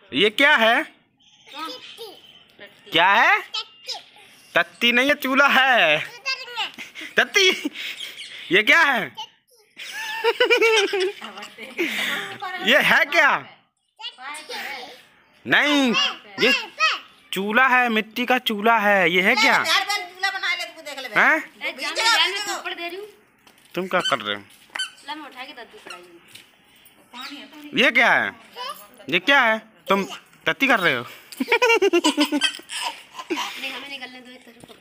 ये क्या है? क्या है? तत्ती नहीं है, चूल्हा है। तत्ती ये क्या है? ये है क्या? नहीं, ये चूल्हा है, मिट्टी का चूल्हा है। ये है क्या? हैं? तुम क्या कर रहे हो? ये क्या है? ये क्या है? तुम तत्ती कर रहे हो?